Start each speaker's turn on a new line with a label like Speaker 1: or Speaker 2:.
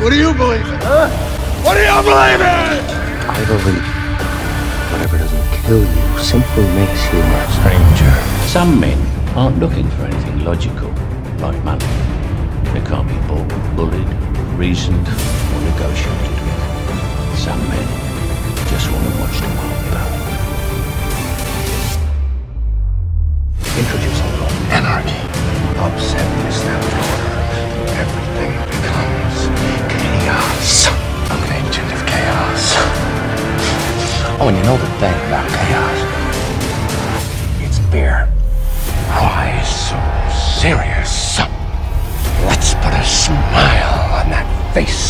Speaker 1: What do you believe in? Huh? What do you believe in?
Speaker 2: I believe whatever doesn't kill you simply makes you a stranger.
Speaker 3: Some men aren't looking for anything logical, like money. They can't be bought, bullied, reasoned, or negotiated with. Some men just want to watch the world burn. Introducing
Speaker 2: Anarchy. Upset established order. Everything becomes chaos. I'm an agent of chaos. Oh, and you know the thing about chaos? It's beer. Why so serious? Let's put a smile on that face.